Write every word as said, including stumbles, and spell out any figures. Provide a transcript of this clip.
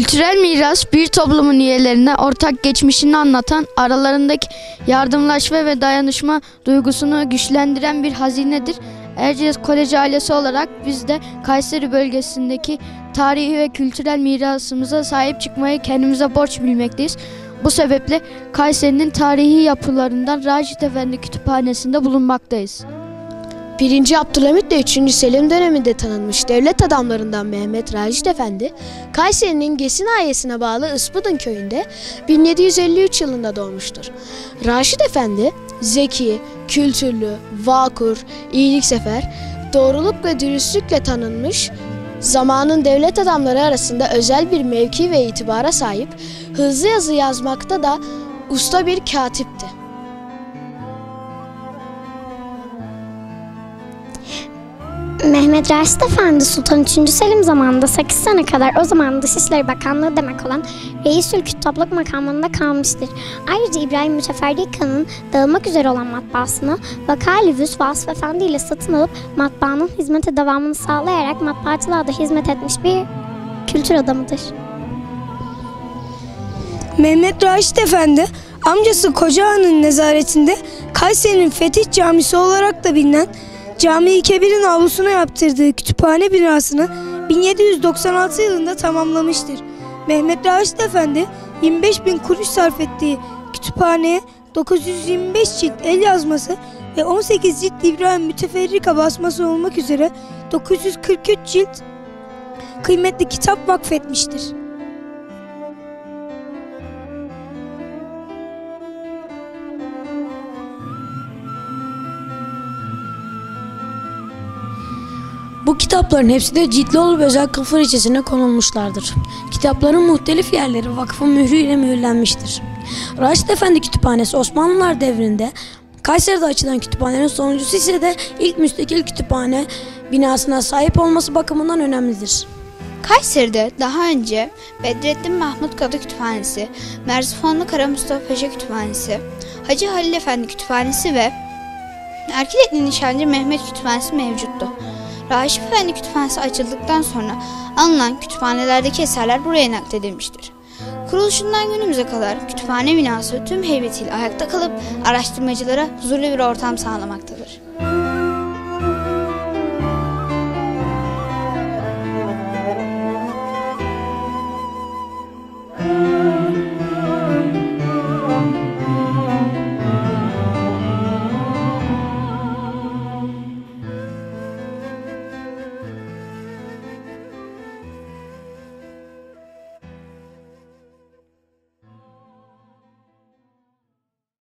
Kültürel miras bir toplumun üyelerine ortak geçmişini anlatan, aralarındaki yardımlaşma ve dayanışma duygusunu güçlendiren bir hazinedir. Erciyes Koleji ailesi olarak biz de Kayseri bölgesindeki tarihi ve kültürel mirasımıza sahip çıkmayı kendimize borç bilmekteyiz. Bu sebeple Kayseri'nin tarihi yapılarından Raşit Efendi Kütüphanesi'nde bulunmaktayız. birinci. Abdülhamit ile üçüncü. Selim döneminde tanınmış devlet adamlarından Mehmet Raşit Efendi, Kayseri'nin Gesin ailesine bağlı Ispıdın köyünde bin yedi yüz elli üç yılında doğmuştur. Raşit Efendi, zeki, kültürlü, vakur, iyiliksever, doğruluk ve dürüstlükle tanınmış, zamanın devlet adamları arasında özel bir mevki ve itibara sahip, hızlı yazı yazmakta da usta bir katipti. Mehmet Raşit Efendi Sultan üçüncü. Selim zamanında sekiz sene kadar o zaman Dışişleri Bakanlığı demek olan Reisül Küttabluk makamında kalmıştır. Ayrıca İbrahim Müteferrik Han'ın dağılmak üzere olan matbaasını Vakali-Vüs Vasıf Efendi ile satın alıp matbaanın hizmete devamını sağlayarak matbaacılığa da hizmet etmiş bir kültür adamıdır. Mehmet Raşit Efendi, amcası Koca Ağa'nın nezaretinde Kayseri'nin Fetih Camisi olarak da bilinen Cami-i Kebir'in avlusuna yaptırdığı kütüphane binasını bin yedi yüz doksan altı yılında tamamlamıştır. Mehmet Raşit Efendi yirmi beş bin kuruş sarf ettiği kütüphaneye dokuz yüz yirmi beş cilt el yazması ve on sekiz cilt İbrahim Müteferrika basması olmak üzere dokuz yüz kırk üç cilt kıymetli kitap vakfetmiştir. Bu kitapların hepsi de Ciltliolu Özel Kafır ilçesine konulmuşlardır. Kitapların muhtelif yerleri vakfın mührüyle mühürlenmiştir. Raşit Efendi Kütüphanesi Osmanlılar devrinde Kayseri'de açılan kütüphanenin sonuncusu ise de ilk müstakil kütüphane binasına sahip olması bakımından önemlidir. Kayseri'de daha önce Bedrettin Mahmut Kadı Kütüphanesi, Merzifonlu Kara Mustafa Paşa Kütüphanesi, Hacı Halil Efendi Kütüphanesi ve Erkiletli Nişancı Mehmet Kütüphanesi mevcuttu. Raşit Efendi Kütüphanesi açıldıktan sonra alınan kütüphanelerdeki eserler buraya nakledilmiştir. Kuruluşundan günümüze kadar kütüphane binası tüm heybetiyle ayakta kalıp araştırmacılara huzurlu bir ortam sağlamaktadır.